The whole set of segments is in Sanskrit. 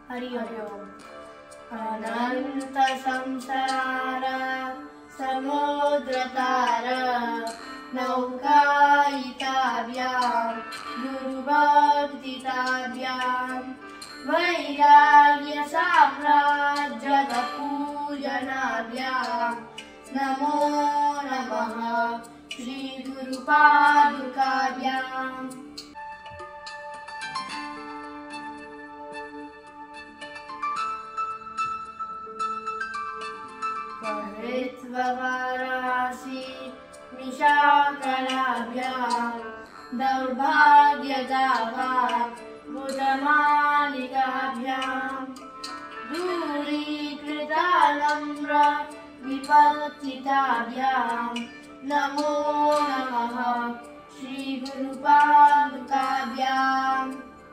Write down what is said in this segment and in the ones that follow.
हरि ओम्। अनंत संसार समुद्रतार नौकायिताभ्यां गुरुभक्तिताभ्यां वैराग्य साम्राज्यद पूजनाभ्यां नमो नमः श्री गुरुपादुकाभ्याम्। वाराणसी निशाकराभ्यां दौर्भाग्यदावात् बुधमालिकाभ्यां दूरीकृतानम्र विपत्तिताभ्यां नमो नमः श्री गुरुपादुकाभ्याम्।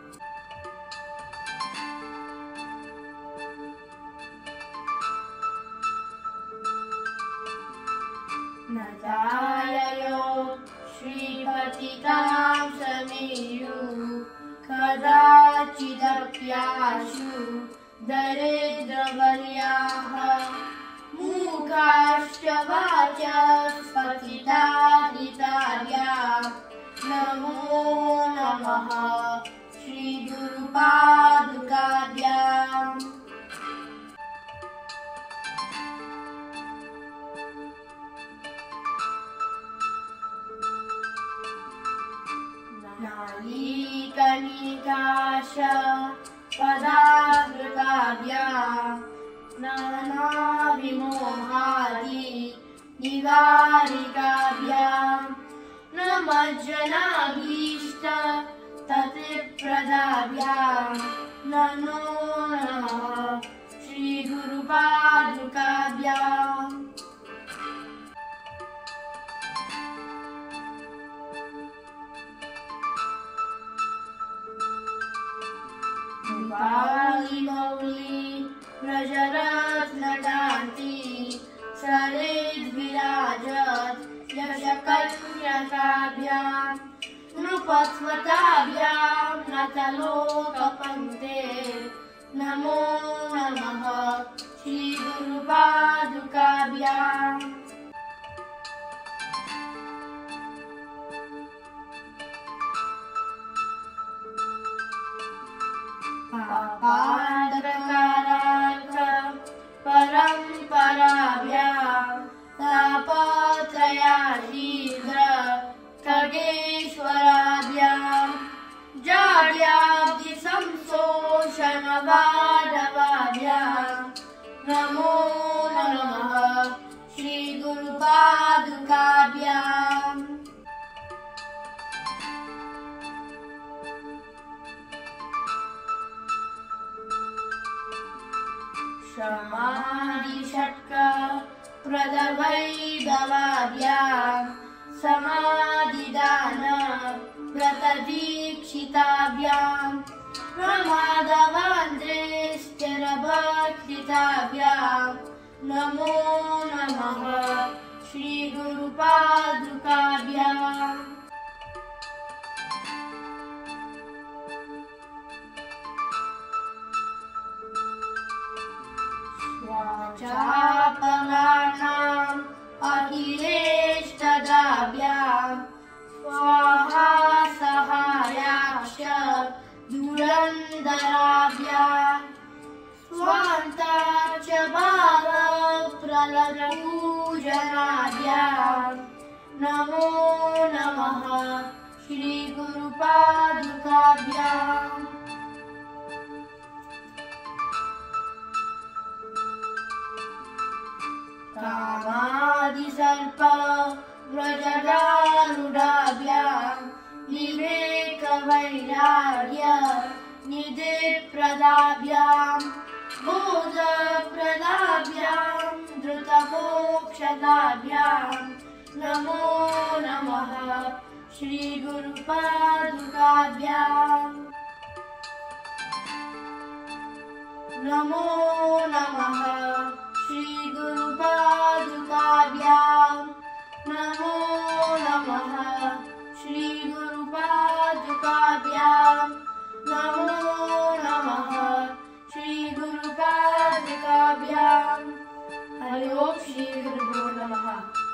न जाययो श्रीपतितां समेयुः कदाचिदप्याशु दरिद्रवर्याः मूकाश्च वाचस्पतिताहिताभ्यां नमो नमः श्री गुरुपादुकाभ्याम्। नालीकनिकाश पदाकृताभ्यां नानाविमोहादि निवारिकाभ्यां नमज्जनाभीष्ट ततिप्रदाभ्यां नमो नमः श्री गुरुपादुकाभ्याम्। मौली व्रजरत्नकान्ति सरेद्विराजत् यशकन्यकाभ्यां नृपस्वताभ्यां नतलोकपङ्क्ते नमो नमः श्री गुरुपादुकाभ्याम्। पादकारार्थ परम्पराभ्यां तापत्रयाशीघ्र खगेश्वराभ्यां जाड्याब्धि संशोषणवादवाभ्यां नमो नमः श्री गुरुपादुकाभ्याम्। समाधिषट्क प्रदवैभवाभ्यां समाधिदान व्रतदीक्षिताभ्यां प्रमादवान्द्रेश्चरभक्षिताभ्यां नमो नमः श्री गुरुपादुकाभ्याम्। स्वाचापगानाम् अखिलेष्टदाभ्यां स्वाहा सहायाश्च धुरन्धराभ्यां स्वान्ताच भावप्रलयपूजनाभ्यां नमो नमः श्री गुरुपादुकाभ्याम्। कामादिसर्प व्रजगारुडाभ्यां विवेकवैराग्य निधिप्रदाभ्यां बोधप्रदाभ्यां धृतमोक्षदाभ्यां नमो नमः श्री गुरुपादुकाभ्याम्। नमो नमः श्री गुरुपादुकाभ्याम्। नमो नमः श्री गुरुपादुकाभ्याम्। नमो नमः श्री सर्वाभ्याम् हरि ओम श्री गुरुभ्यो नमः।